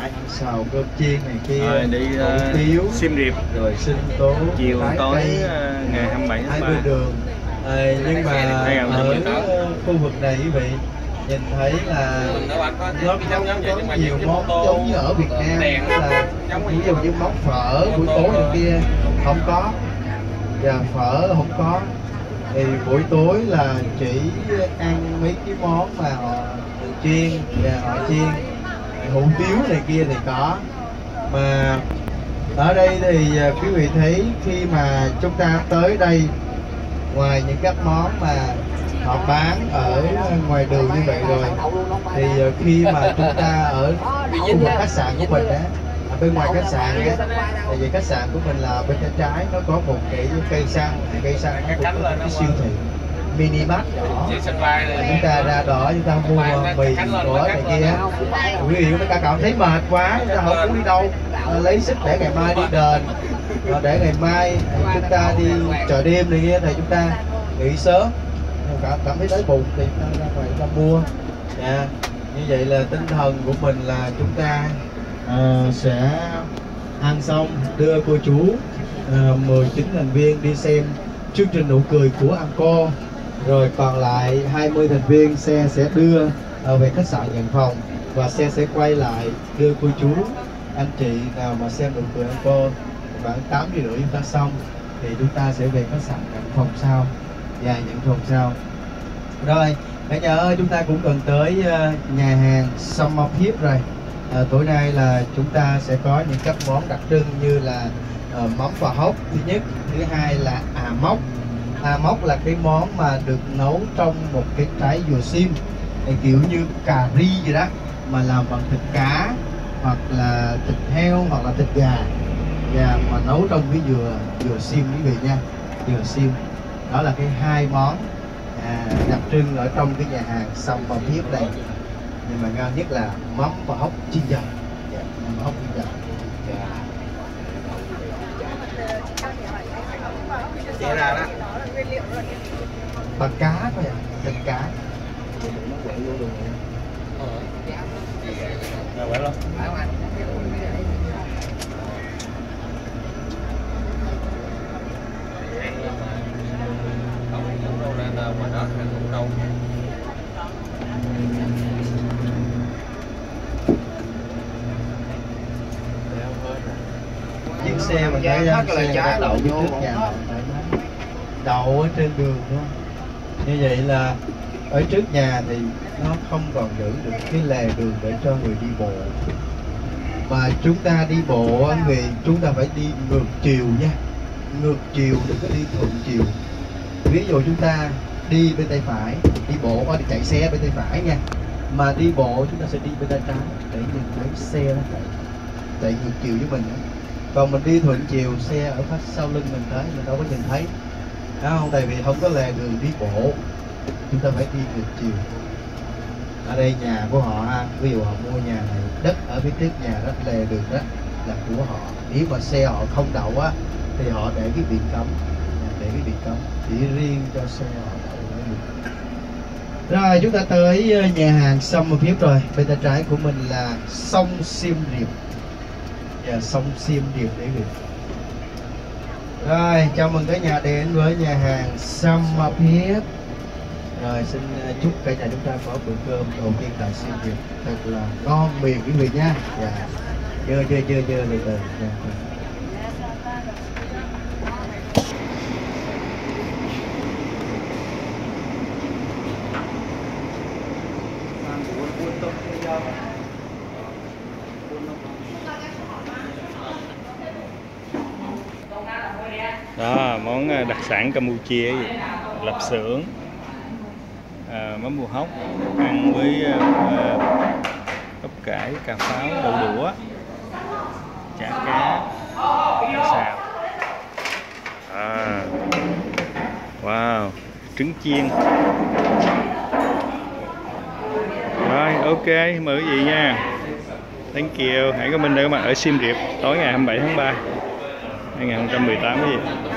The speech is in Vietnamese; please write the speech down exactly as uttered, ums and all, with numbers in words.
xào cơm chiên này kia, rồi đi uh, tiếu, Siem Reap, rồi sinh tố, chiều tối cây, uh, ngày hai mươi bảy tháng hai ba. bên đường. À, nhưng mà ở khu vực này quý vị nhìn thấy là nó không có nhiều món giống như ở Việt Nam, là ví dụ như món phở buổi tối này kia không có, và phở không có, thì buổi tối là chỉ ăn mấy cái món mà họ chiên và họ chiên, hủ tiếu này kia thì có. Mà ở đây thì quý vị thấy khi mà chúng ta tới đây, ngoài những các món mà họ bán ở ngoài đường như vậy rồi, thì khi mà chúng ta ở khu vực khách sạn của mình á, ở bên ngoài khách sạn á, tại vì khách sạn của mình là bên tay trái nó có một cái cây xăng, cây xăng nó cũng có cái siêu thị mini mart nhỏ, chúng ta ra đó chúng ta mua mì của này kia. Quý vị chúng ta cảm thấy mệt quá, chúng ta không muốn đi đâu, lấy sức để ngày mai đi đền, để ngày mai chúng ta đi chợ đêm này kia thì chúng ta nghỉ sớm, cảm, cảm thấy đói bụng thì chúng ta ra ngoài chúng ta mua. Yeah. Như vậy là tinh thần của mình là chúng ta uh, sẽ ăn xong đưa cô chú uh, mười chín thành viên đi xem chương trình nụ cười của Anko, rồi còn lại hai mươi thành viên xe sẽ đưa uh, về khách sạn nhận phòng, và xe sẽ quay lại đưa cô chú anh chị nào mà xem nụ cười Anko khoảng tám giờ rưỡi chúng ta xong thì chúng ta sẽ về khách sạn nhận phòng sau và nhận phòng sau. Rồi cả nhà ơi, chúng ta cũng cần tới uh, nhà hàng Summer Pier rồi. À, tối nay là chúng ta sẽ có những các món đặc trưng như là uh, mắm bò hốc thứ nhất, thứ hai là à móc. À móc là cái món mà được nấu trong một cái trái dừa xiêm, kiểu như cà ri vậy đó, mà làm bằng thịt cá hoặc là thịt heo hoặc là thịt gà, và mà nấu trong cái dừa dừa xiêm quý vị nha, dừa xiêm. Đó là cái hai món à, đặc trưng ở trong cái nhà hàng Summer Pier đây. Nhưng mà ngon nhất là mắm và hốc chiên giòn, yeah, mắm và hốc chiên giòn. Vậy ra đó bằng cá thôi, thịt cá. Rồi quay luôn. Chiếc xe mà thấy ra xe trái đậu vô trước nhà, đậu ở trên đường luôn. Như vậy là ở trước nhà thì nó không còn giữ được cái lề đường để cho người đi bộ, mà chúng ta đi bộ vì chúng ta phải đi ngược chiều nha, ngược chiều đừng có đi thuận chiều. Ví dụ chúng ta đi bên tay phải, đi bộ qua đi chạy xe bên tay phải nha, mà đi bộ chúng ta sẽ đi bên tay trái để nhìn thấy xe nó chạy chạy ngược chiều với mình. Còn mình đi thuận chiều, xe ở phía sau lưng mình tới mình đâu có nhìn thấy, đó không? Tại vì không có lề đường đi bộ, chúng ta phải đi ngược chiều. Ở đây nhà của họ ha, ví dụ họ mua nhà này, đất ở phía trước nhà đó, lề đường đó là của họ. Nếu mà xe họ không đậu á thì họ để cái biển cấm, để cái biển cấm chỉ riêng cho xe họ đậu ở đường. Rồi chúng ta tới nhà hàng Summer Pier rồi. Bên tay trái của mình là sông Siem Reap, và sông Siem Reap để được. Rồi chào mừng cả nhà đến với nhà hàng Summer Pier. Rồi xin chúc cả nhà chúng ta có bữa cơm đầu tiên tại Siem Reap thật là ngon miệng quý vị nha. Dạ. Chưa chưa chưa chưa từ từ. Đó, món đặc sản Campuchia, lạp xưởng, à, mắm bò hốc ăn với uh, bắp cải, cà pháo, đậu đũa, chả cá, cá xào. À, wow, trứng chiên. Rồi, ok, mời quý vị nha. Thank you. Hãy comment để các bạn ở Siem Reap tối ngày hai mươi bảy tháng ba hai nghìn không trăm mười tám cái gì.